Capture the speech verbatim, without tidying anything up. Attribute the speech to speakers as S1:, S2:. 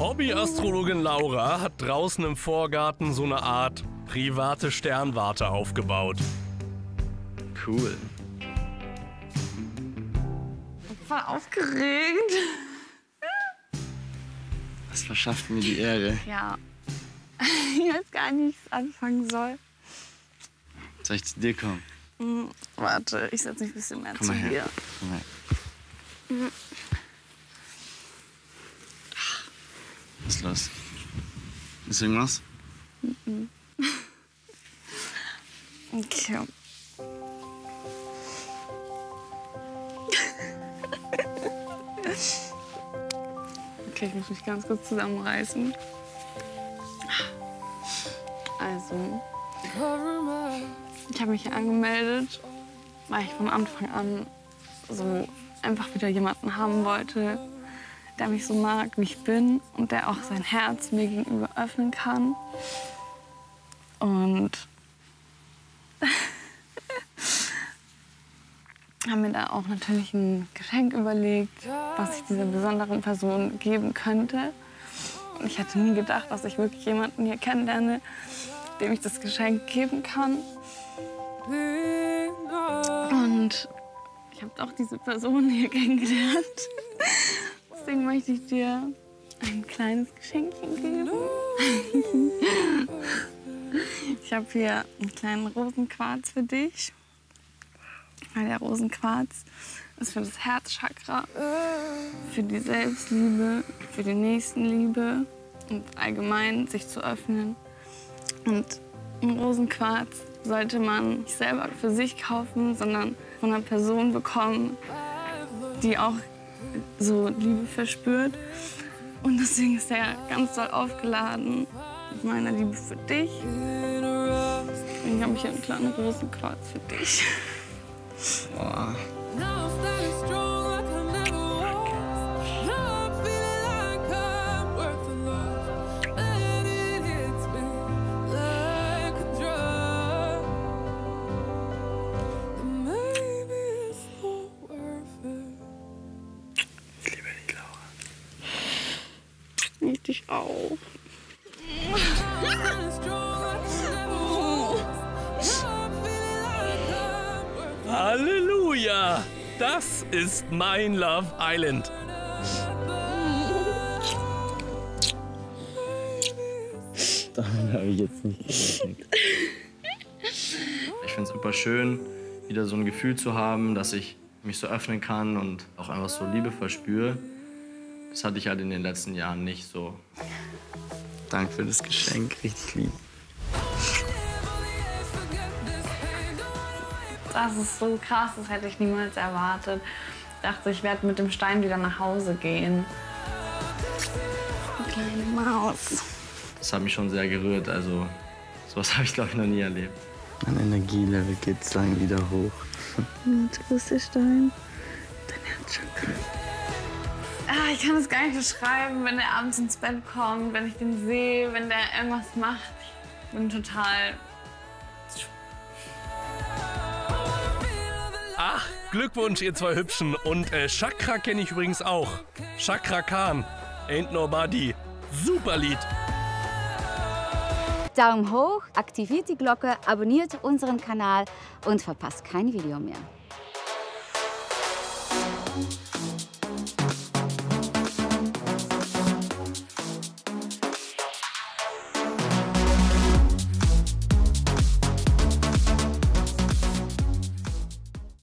S1: Hobbyastrologin Laura hat draußen im Vorgarten so eine Art private Sternwarte aufgebaut.
S2: Cool.
S3: Voll aufgeregt.
S2: Was verschafft mir die Ehre?
S3: Ja. Ich weiß gar nicht, wie ich anfangen soll.
S2: Soll ich zu dir kommen?
S3: Hm, warte, ich setze mich ein bisschen mehr
S2: Komm
S3: zu
S2: mal her.
S3: dir.
S2: Komm mal her.
S3: Mhm.
S2: Was ist los? Ist irgendwas?
S3: Mhm. Okay. Okay, ich muss mich ganz kurz zusammenreißen. Also, ich habe mich hier angemeldet, weil ich von Anfang an so einfach wieder jemanden haben wollte, der mich so mag, wie ich bin und der auch sein Herz mir gegenüber öffnen kann. Und habe mir da auch natürlich ein Geschenk überlegt, was ich dieser besonderen Person geben könnte. Und ich hätte nie gedacht, dass ich wirklich jemanden hier kennenlerne, dem ich das Geschenk geben kann. Und ich habe auch diese Person hier kennengelernt. Deswegen möchte ich dir ein kleines Geschenkchen geben. Ich habe hier einen kleinen Rosenquarz für dich. Weil der Rosenquarz ist für das Herzchakra, für die Selbstliebe, für die Nächstenliebe und allgemein sich zu öffnen. Und einen Rosenquarz sollte man nicht selber für sich kaufen, sondern von einer Person bekommen, die auch so Liebe verspürt. Und deswegen ist er ganz doll aufgeladen mit meiner Liebe für dich. Deswegen habe ich hier einen kleinen Rosenquarz für dich.
S2: Boah. Ich liebe dich, Laura.
S3: Ich dich auch.
S1: Halleluja! Das ist mein Love Island.
S2: Damit habe ich jetzt nicht gerechnet. Ich finde es super schön, wieder so ein Gefühl zu haben, dass ich mich so öffnen kann und auch einfach so Liebe verspüre. Das hatte ich halt in den letzten Jahren nicht so. Danke für das Geschenk, richtig lieb.
S3: Das ist so krass, das hätte ich niemals erwartet. Ich dachte, ich werde mit dem Stein wieder nach Hause gehen. Eine kleine Maus.
S2: Das hat mich schon sehr gerührt, also sowas habe ich, glaube ich, noch nie erlebt. Mein Energielevel geht lang wieder hoch.
S3: Und wo ist der Stein? Dein Herzchakra. Ah, ich kann es gar nicht beschreiben, wenn er abends ins Bett kommt, wenn ich den sehe, wenn der irgendwas macht. Ich bin total...
S1: Ach, Glückwunsch, ihr zwei Hübschen. Und äh, Chakra kenne ich übrigens auch. Chakra Khan. Ain't Nobody. Super Lied.
S4: Daumen hoch, aktiviert die Glocke, abonniert unseren Kanal und verpasst kein Video mehr.